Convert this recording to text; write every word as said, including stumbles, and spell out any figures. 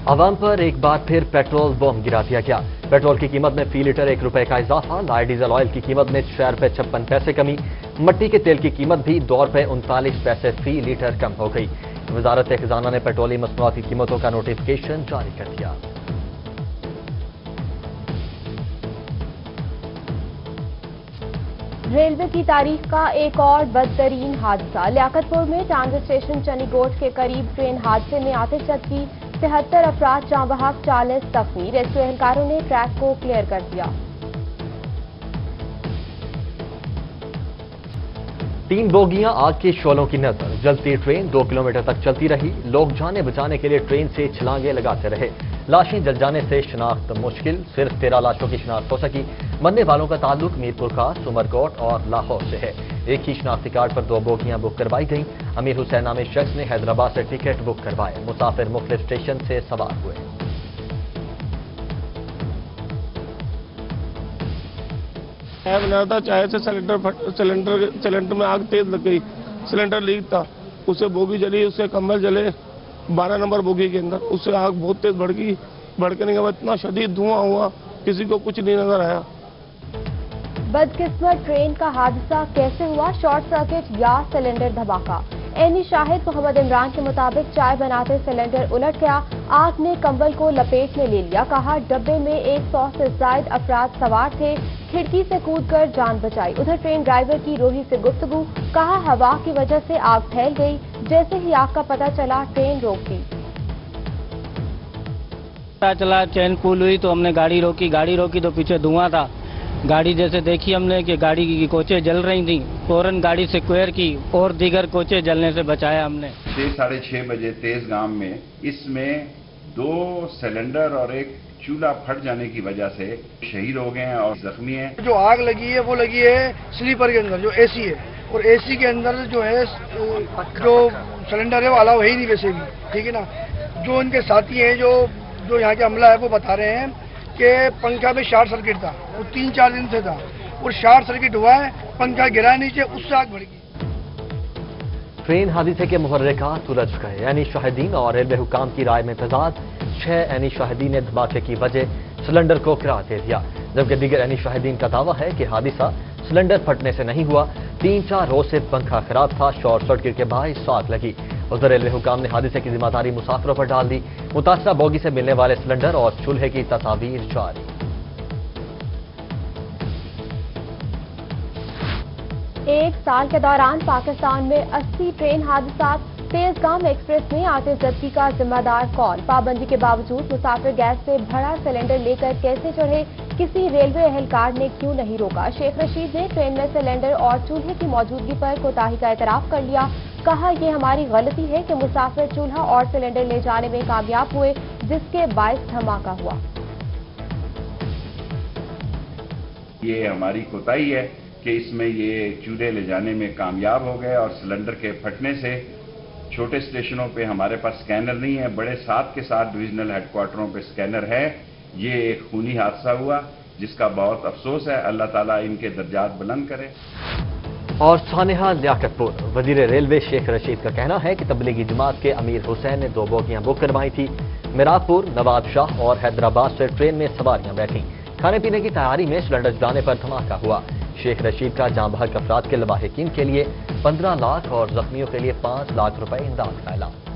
आवाम पर एक बार फिर पेट्रोल बम गिरा दिया गया। पेट्रोल की कीमत में फी लीटर एक रुपए का इजाफा, लाइट डीजल ऑयल की कीमत में छह रुपए छप्पन पैसे कमी, मट्टी के तेल की कीमत भी दो रुपए उनतालीस पैसे फी लीटर कम हो गई। वजारत खजाना ने पेट्रोलियम मसनूआत की कीमतों का नोटिफिकेशन जारी कर दिया। रेलवे की तारीख का एक और बदतरीन हादसा। लियाकतपुर में ट्रांजिट स्टेशन चनीगोट के करीब ट्रेन हादसे में आतिश झपकी, तिहत्तर अफराद जाँ बहक, चालीस जख्मी। रेस्क्यू एहलकारों ने ट्रैक को क्लियर कर दिया। तीन बोगियां आग के शोलों की नजर, जलती ट्रेन दो किलोमीटर तक चलती रही। लोग जाने बचाने के लिए ट्रेन से छलांगे लगाते रहे। लाशें जल जाने से शिनाख्त मुश्किल, सिर्फ तेरह लाशों की शिनाख्त हो सकी। मरने वालों का ताल्लुक मीरपुर खास, उमरकोट और लाहौर से है। एक ही शिनाख्ती कार्ड पर दो बोगियां बुक करवाई गईं। अमीर हुसैन नामी शख्स ने हैदराबाद से टिकट बुक करवाए। मुसाफिर मुख्तलिफ स्टेशन से सवार हुए। बनाया था चाय से सिलेंडर सिलेंडर सिलेंडर में आग तेज लग गई। सिलेंडर लीक था, उससे बोगी जली, उससे कंबल जले। बारह नंबर बोगी के अंदर उससे आग बहुत तेज भड़ गई। भड़कने के बाद इतना शदीद धुआं हुआ, किसी को कुछ नहीं नजर आया। बदकिस्मत ट्रेन का हादसा कैसे हुआ? शॉर्ट सर्किट या सिलेंडर धमाका? एनी शाहिद मोहम्मद इमरान के मुताबिक चाय बनाते सिलेंडर उलट गया। आग ने कंबल को लपेट में ले लिया। कहा डब्बे में एक सौ से ज्यादा अफराद सवार थे, खिड़की से कूदकर जान बचाई। उधर ट्रेन ड्राइवर की रोही से गुफ्तगू, कहा हवा की वजह से आग फैल गई। जैसे ही आग का पता चला ट्रेन रोक दी। पता चला चैन पुल हुई तो हमने गाड़ी रोकी। गाड़ी रोकी तो पीछे धुआं था। गाड़ी जैसे देखी हमने कि गाड़ी की कोचें जल रही थी, फौरन गाड़ी से क्वेर की और दीगर कोचें जलने से बचाया हमने। छह साढ़े छह बजे तेज गांव में इसमें दो सिलेंडर और एक चूल्हा फट जाने की वजह से शहीद हो गए हैं और जख्मी हैं। जो आग लगी है वो लगी है स्लीपर के अंदर, जो एसी है, और एसी के अंदर जो है जो सिलेंडर है वो अलाउ है ही नहीं वैसे भी, ठीक है ना। जो इनके साथी हैं, जो जो यहाँ के अमला है, वो बता रहे हैं कि पंखा में शॉर्ट सर्किट था, वो तीन चार दिन से था, और शॉर्ट सर्किट हुआ है, पंखा गिरा नीचे, उससे आग बढ़ गई। ट्रेन हादसे के मुहर्रिकात उलझ गए। एनी शाहिदीन और रेलवे हुकाम की राय में तजाद। छह एनी शाहिदीन ने धमाके की वजह सिलेंडर को करार दे दिया, जबकि दीगर एनी शाहिदीन का दावा है कि हादसा सिलेंडर फटने से नहीं हुआ। तीन चार रोज से पंखा खराब था, शॉर्ट सर्किट के बायस आग लगी। उधर रेलवे हुकाम ने हादसे की जिम्मेदारी मुसाफिरों पर डाल दी। मुतासरा बोगी से मिलने वाले सिलेंडर और चूल्हे की तस्वीर जारी। एक साल के दौरान पाकिस्तान में अस्सी ट्रेन हादसा। तेजगाम एक्सप्रेस में आतिश झपकी का जिम्मेदार कौन? पाबंदी के बावजूद मुसाफिर गैस से भरा सिलेंडर लेकर कैसे चढ़े? किसी रेलवे एहलकार ने क्यों नहीं रोका? शेख रशीद ने ट्रेन में सिलेंडर और चूल्हे की मौजूदगी पर कोताही का एतराफ कर लिया। कहा यह हमारी गलती है कि मुसाफिर चूल्हा और सिलेंडर ले जाने में कामयाब हुए, जिसके बायस धमाका हुआ। ये हमारी कोताही है कि इसमें ये चूल्हे ले जाने में कामयाब हो गए और सिलेंडर के फटने से छोटे स्टेशनों पे हमारे पास स्कैनर नहीं है, बड़े सात के साथ डिविजनल हेडक्वार्टरों पे स्कैनर है। ये एक खूनी हादसा हुआ जिसका बहुत अफसोस है। अल्लाह ताला इनके दर्जात बुलंद करे। और सानेहा लियाकतपुर, वजीर रेलवे शेख रशीद का कहना है कि तबलीगी जमात के अमीर हुसैन ने दो बोगियां बुक करवाई थी। मिरापुर, नवाब शाह और हैदराबाद से ट्रेन में सवारियां बैठी। खाने पीने की तैयारी में सिलेंडर जाने पर धमाका हुआ। शेख रशीद का जाँ बहक अफराद के लवाहिकीन के लिए पंद्रह लाख और जख्मियों के लिए पांच लाख रुपए इमदाद का ऐलान।